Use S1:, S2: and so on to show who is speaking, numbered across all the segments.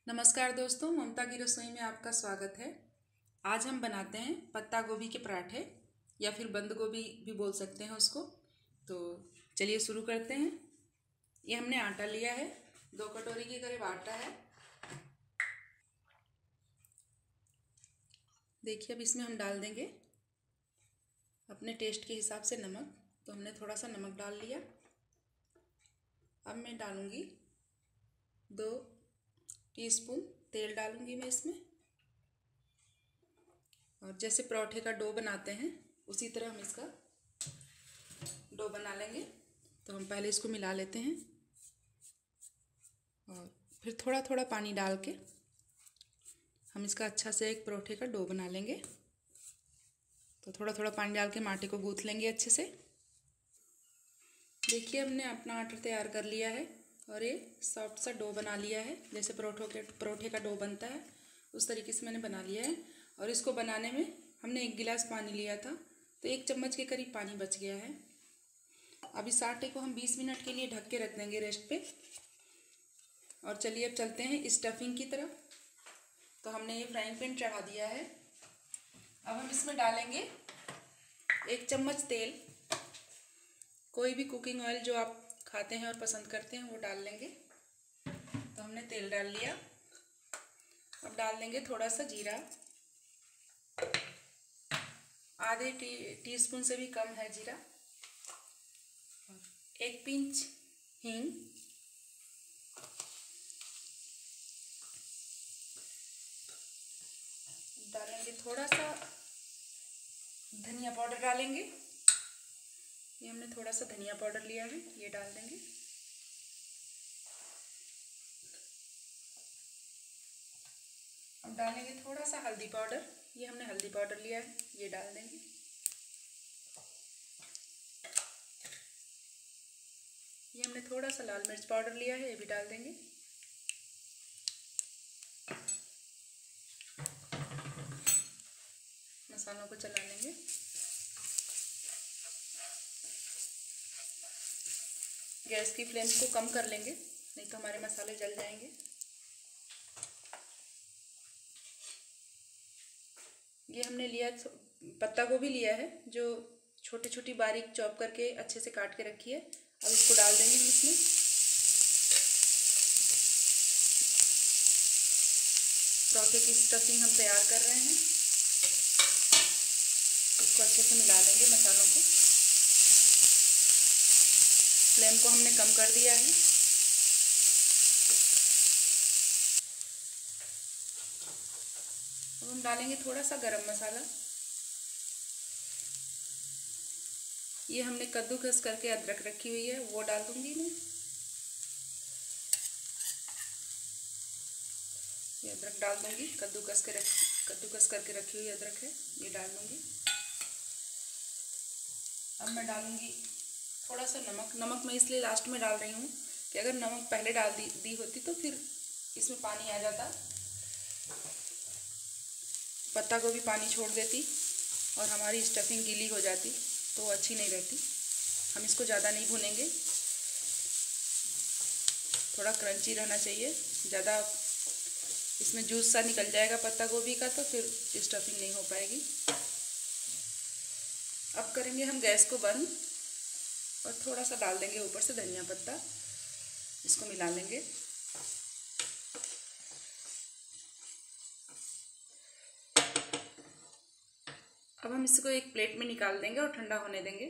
S1: नमस्कार दोस्तों, ममता की रसोई में आपका स्वागत है। आज हम बनाते हैं पत्ता गोभी के पराठे या फिर बंद गोभी भी बोल सकते हैं उसको। तो चलिए शुरू करते हैं। ये हमने आटा लिया है, 2 कटोरी के करीब आटा है। देखिए, अब इसमें हम डाल देंगे अपने टेस्ट के हिसाब से नमक। तो हमने थोड़ा सा नमक डाल लिया। अब मैं डालूँगी 2 टीस्पून तेल डालूँगी मैं इसमें। और जैसे पराठे का डो बनाते हैं उसी तरह हम इसका डो बना लेंगे। तो हम पहले इसको मिला लेते हैं और फिर थोड़ा थोड़ा पानी डाल के हम इसका अच्छा से एक पराठे का डो बना लेंगे। तो थोड़ा थोड़ा पानी डाल के आटे को गूँथ लेंगे अच्छे से। देखिए, हमने अपना आटा तैयार कर लिया है और ये सॉफ्ट सा डो बना लिया है। जैसे पराठे का डो बनता है उस तरीके से मैंने बना लिया है। और इसको बनाने में हमने 1 गिलास पानी लिया था, तो 1 चम्मच के करीब पानी बच गया है। अब इस आटे को हम 20 मिनट के लिए ढक के रख देंगे रेस्ट पे। और चलिए अब चलते हैं स्टफिंग की तरफ। तो हमने ये फ्राइंग पैन चढ़ा दिया है। अब हम इसमें डालेंगे 1 चम्मच तेल। कोई भी कुकिंग ऑयल जो आप खाते हैं और पसंद करते हैं वो डाल लेंगे। तो हमने तेल डाल लिया। अब डाल देंगे थोड़ा सा जीरा, आधे टीस्पून से भी कम है जीरा। 1 पिंच हींग, डालेंगे थोड़ा सा धनिया पाउडर डालेंगे। ये हमने थोड़ा सा धनिया पाउडर लिया है, ये डाल देंगे। अब डालेंगे थोड़ा सा हल्दी पाउडर। ये हमने हल्दी पाउडर लिया है, ये डाल देंगे। ये हमने थोड़ा सा लाल मिर्च पाउडर लिया है, ये भी डाल देंगे। मसालों को चला लेंगे। गैस की फ्लेम को कम कर लेंगे, नहीं तो हमारे मसाले जल जाएंगे। ये हमने लिया पत्ता गोभी लिया है, जो छोटी छोटी बारीक चॉप करके अच्छे से काट के रखी है। अब इसको डाल देंगे हम इसमें। पराठे की स्टफिंग हम तैयार कर रहे हैं। इसको अच्छे से मिला लेंगे मसालों को। फ्लेम को हमने कम कर दिया है। अब हम डालेंगे थोड़ा सा गरम मसाला। ये हमने कद्दूकस करके अदरक रखी हुई है, वो डाल दूंगी मैं। ये अदरक डाल दूंगी, कद्दूकस करके रखी हुई अदरक है, ये डाल दूंगी। अब मैं डालूंगी थोड़ा सा नमक। नमक मैं इसलिए लास्ट में डाल रही हूँ कि अगर नमक पहले डाल दी होती तो फिर इसमें पानी आ जाता, पत्ता गोभी पानी छोड़ देती और हमारी स्टफिंग गीली हो जाती, तो अच्छी नहीं रहती। हम इसको ज़्यादा नहीं भूनेंगे, थोड़ा क्रंची रहना चाहिए। ज़्यादा इसमें जूस सा निकल जाएगा पत्ता गोभी का, तो फिर स्टफिंग नहीं हो पाएगी। अब करेंगे हम गैस को बंद और थोड़ा सा डाल देंगे ऊपर से धनिया पत्ता। इसको मिला लेंगे। अब हम इसको एक प्लेट में निकाल देंगे और ठंडा होने देंगे।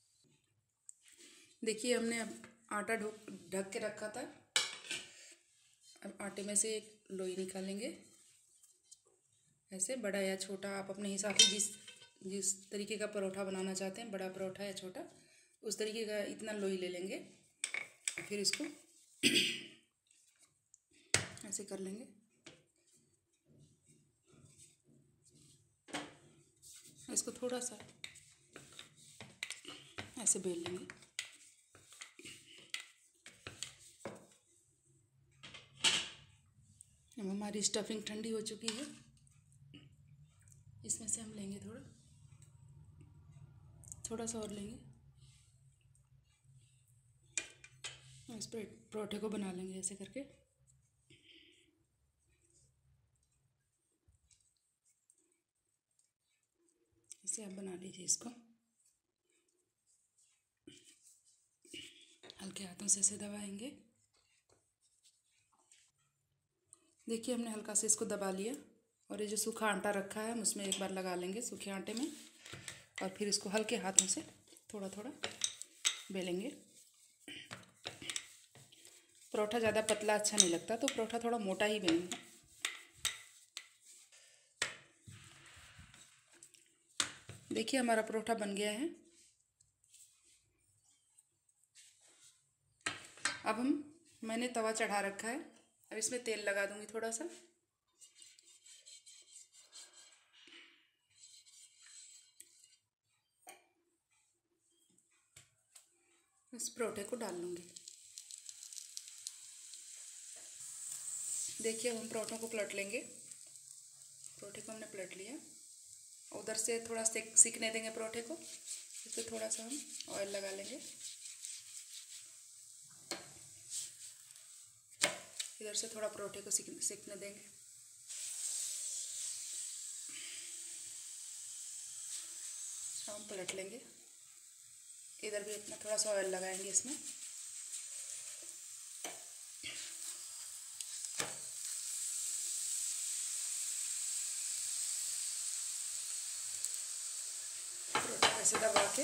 S1: देखिए, हमने अब आटा ढक के रखा था। अब आटे में से एक लोई निकालेंगे। ऐसे बड़ा या छोटा आप अपने हिसाब से जिस तरीके का परोठा बनाना चाहते हैं, बड़ा परोठा या छोटा, उस तरीके का इतना लोई ले लेंगे। फिर इसको ऐसे कर लेंगे। इसको थोड़ा सा ऐसे बेल लेंगे। अब हमारी स्टफिंग ठंडी हो चुकी है। इसमें से हम लेंगे थोड़ा सा और लेंगे। इस पर परोठे को बना लेंगे ऐसे करके। ऐसे आप बना लीजिए इसको, हल्के हाथों से इसे दबाएंगे। देखिए हमने हल्का से इसको दबा लिया, और ये जो सूखा आटा रखा है हम उसमें एक बार लगा लेंगे सूखे आटे में, और फिर इसको हल्के हाथों से थोड़ा थोड़ा बेलेंगे। परोठा ज़्यादा पतला अच्छा नहीं लगता, तो परोठा थोड़ा मोटा ही बेलेंगे। देखिए हमारा परोठा बन गया है। अब मैंने तवा चढ़ा रखा है, अब इसमें तेल लगा दूंगी थोड़ा सा। इस परोठे को डाल लूँगी। देखिए हम परोठों को पलट लेंगे। परोठे को हमने पलट लिया, उधर से थोड़ा सिकने देंगे परोठे को। इस पर थोड़ा सा हम ऑयल लगा लेंगे, इधर से थोड़ा परोठे को सिकने देंगे। हम पलट लेंगे, इधर भी अपना थोड़ा सा ऑयल लगाएंगे इसमें। परोठा ऐसे दबा के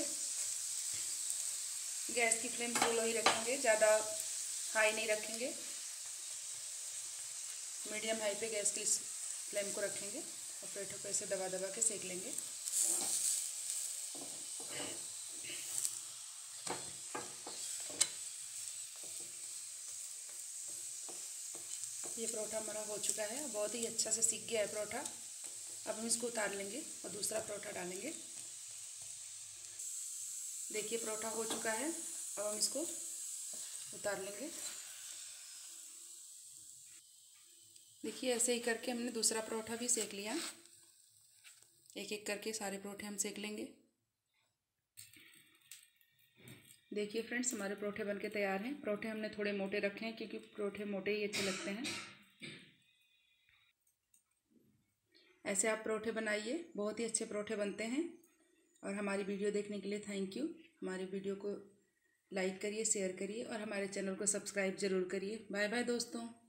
S1: गैस की फ्लेम फुल ही रखेंगे, ज़्यादा हाई नहीं रखेंगे, मीडियम हाई पे गैस की फ्लेम को रखेंगे, और परोठे को ऐसे दबा दबा के सेक लेंगे। ये परोठा हमारा हो चुका है, बहुत ही अच्छा से सीख गया है परोठा। अब हम इसको उतार लेंगे और दूसरा परोठा डालेंगे। देखिए परोठा हो चुका है, अब हम इसको उतार लेंगे। देखिए ऐसे ही करके हमने दूसरा परोठा भी सेक लिया। एक एक करके सारे परोठे हम सेक लेंगे। देखिए फ्रेंड्स हमारे परोठे बनके तैयार हैं। परोठे हमने थोड़े मोटे रखे हैं क्योंकि परोठे मोटे ही अच्छे लगते हैं। ऐसे आप परोठे बनाइए, बहुत ही अच्छे परोठे बनते हैं। और हमारी वीडियो देखने के लिए थैंक यू। हमारी वीडियो को लाइक करिए, शेयर करिए और हमारे चैनल को सब्सक्राइब ज़रूर करिए। बाय बाय दोस्तों।